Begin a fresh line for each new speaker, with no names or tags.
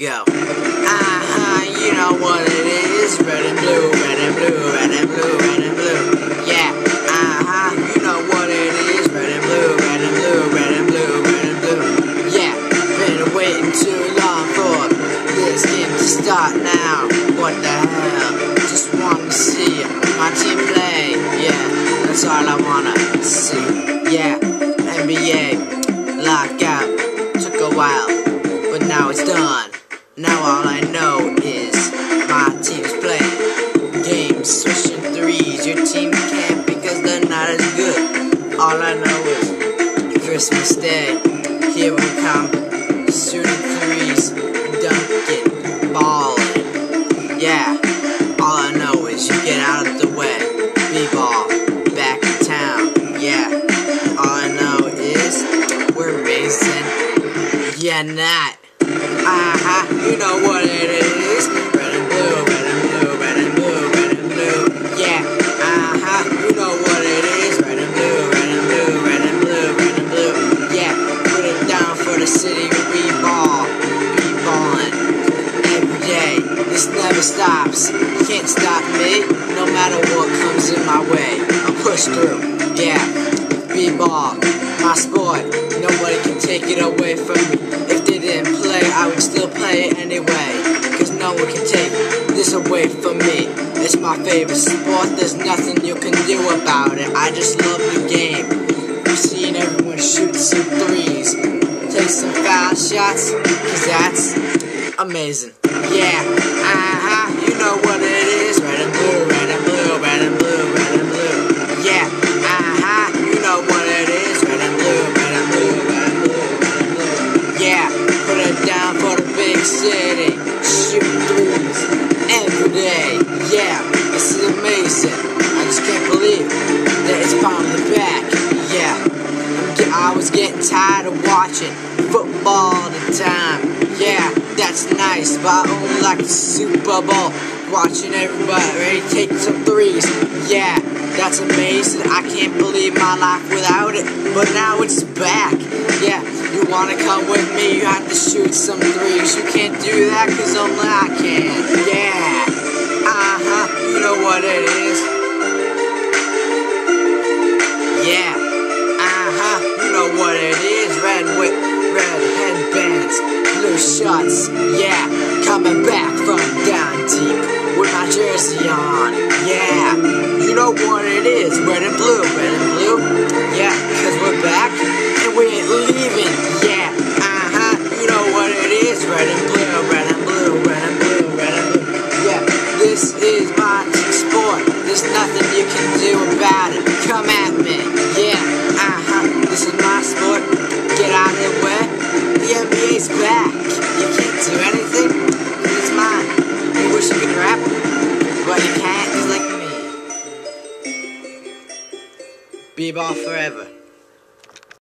go. You know what it is. Red and blue, red and blue, red and blue, red and blue. Yeah, you know what it is. Red and blue, red and blue, red and blue, red and blue. Yeah, been waiting too long for this game to start now. What the hell? Just want to see my team play. Yeah, that's all I wanna see. Yeah, NBA lockout took a while, but now it's done. Now all I know is my team's playing games, switching threes. Your team can't because they're not as good. All I know is Christmas Day, here we come, shooting threes, dunking, balling. Yeah, all I know is you get out of the way, B-ball, back in town. Yeah, all I know is we're racing. Yeah, not. You know what it is. Red and blue, red and blue, red and blue, red and blue. Yeah, you know what it is. Red and blue, red and blue, red and blue, red and blue. Yeah, put it down for the city. We ball, be ballin' every day. This never stops. You can't stop me, no matter what comes in my way. I'll push through. Yeah, be ball, my sport. Nobody can take it away from me. If they didn't play, I would still play it anyway. Cause no one can take this away from me. It's my favorite sport, there's nothing you can do about it. I just love the game. I've seen everyone shoot some threes, take some foul shots, cause that's amazing. Yeah, you know what it is. Red and blue, red and blue, red and blue, red and blue. Yeah, you know what it is. Red and blue, red and blue, red and blue, red and blue. Yeah, put it down for the big city. Shoot threes every day. Yeah, this is amazing. I just can't believe that it's finally back. Yeah, I was getting tired of watching football all the time. Yeah, that's nice, but I only like the Super Bowl. Watching everybody take some threes. Yeah, that's amazing. I can't believe my life without it, but now it's back. Yeah, you wanna come with me, you have to shoot some threes. You can't do that cause only I can. Yeah, you know what it is. Yeah, you know what it is. Red headbands, blue shorts. Yeah, coming back from down deep with my jersey on. Yeah, you know what it is. Red and blue, red and blue. Yeah, cause we're back and we ain't leaving. Yeah, you know what it is. Red and blue, red and blue, red and blue, red and blue. Yeah, this is my sport. There's nothing you can do about it. Come at me. Yeah, this is my sport. Get out of the way. The NBA's back. You can't do anything. It's mine. You wish you could rap, but you can't. Just like me. B-ball forever.